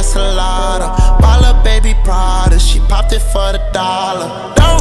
Castellana. Ball up baby Prada, she popped it for the dollar. Don't